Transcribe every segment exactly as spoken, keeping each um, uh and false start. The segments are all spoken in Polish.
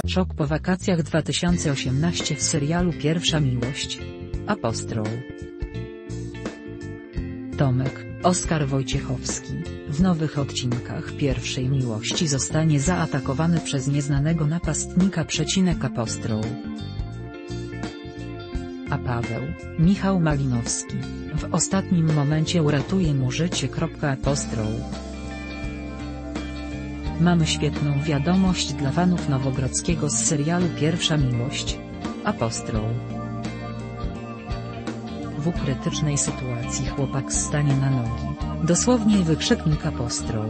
Szok po wakacjach dwa tysiące osiemnaście w serialu Pierwsza miłość. Apostroł. Tomek, Oskar Wojciechowski, w nowych odcinkach Pierwszej miłości zostanie zaatakowany przez nieznanego napastnika. Przecinek apostroł. A Paweł, Michał Malinowski, w ostatnim momencie uratuje mu życie. Apostroł. Mamy świetną wiadomość dla fanów Nowogrodzkiego z serialu Pierwsza miłość. Apostroł. W krytycznej sytuacji chłopak stanie na nogi, dosłownie wykrzyknik apostroł.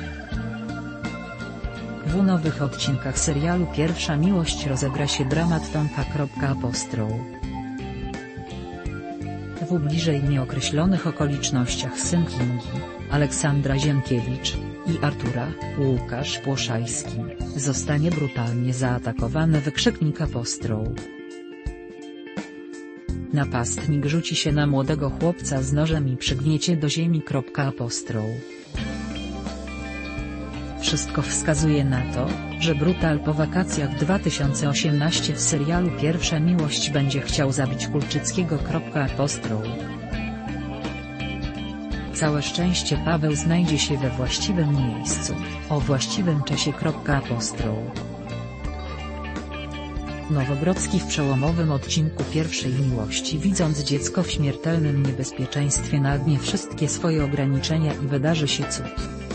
W nowych odcinkach serialu Pierwsza miłość rozegra się dramat Tomka. Apostroł. W bliżej nieokreślonych okolicznościach syn Kingi, Aleksandra Ziemkiewicz, i Artura, Łukasz Płoszajski, zostanie brutalnie zaatakowany. Wykrzyknik apostroł. Napastnik rzuci się na młodego chłopca z nożem i przygniecie do ziemi. Apostroł. Wszystko wskazuje na to, że brutal po wakacjach dwa tysiące osiemnaście w serialu Pierwsza miłość będzie chciał zabić Kulczyckiego. Apostroł. Całe szczęście Paweł znajdzie się we właściwym miejscu, o właściwym czasie. Apostroł. Nowogrodzki w przełomowym odcinku Pierwszej miłości, widząc dziecko w śmiertelnym niebezpieczeństwie, nagnie wszystkie swoje ograniczenia i wydarzy się cud.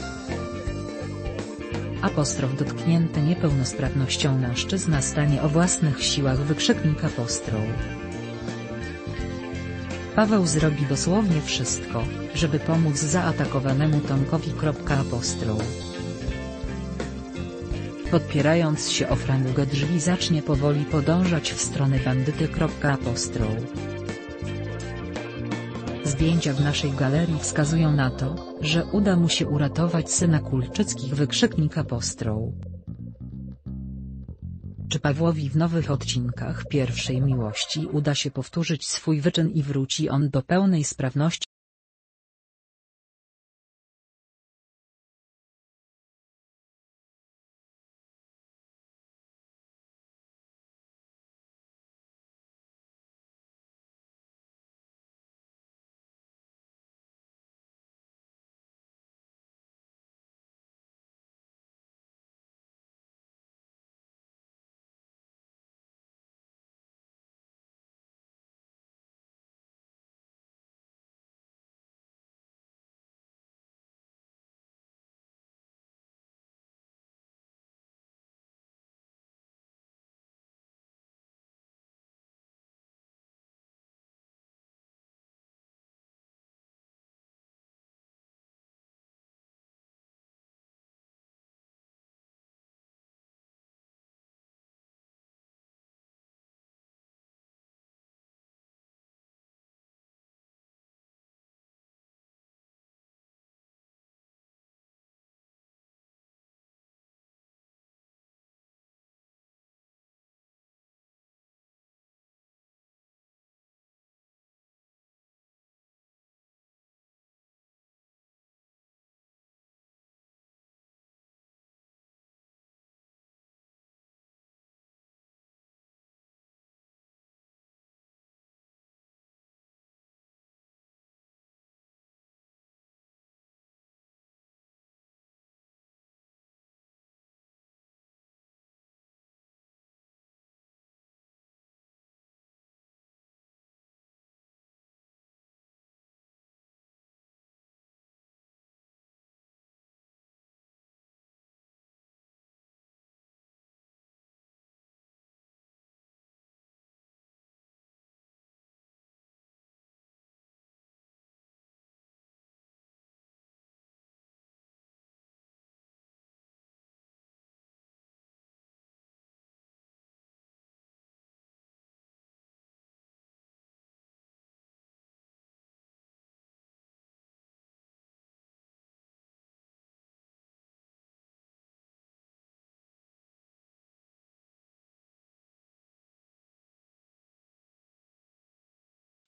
Apostrof. Dotknięty niepełnosprawnością mężczyzna stanie o własnych siłach. Wykrzyknik apostroł. Paweł zrobi dosłownie wszystko, żeby pomóc zaatakowanemu Tomkowi. Apostroł. Podpierając się o framugę drzwi, zacznie powoli podążać w stronę bandyty. Apostroł. Zdjęcia w naszej galerii wskazują na to, że uda mu się uratować syna Kulczyckich. Wykrzyknik apostroł. Czy Pawłowi w nowych odcinkach Pierwszej miłości uda się powtórzyć swój wyczyn i wróci on do pełnej sprawności?